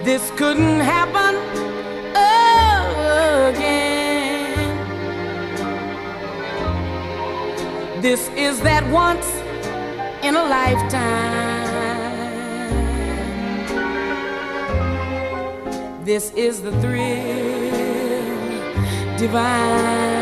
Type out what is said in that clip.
This couldn't happen again. This is that once in a lifetime. This is the thrill divine.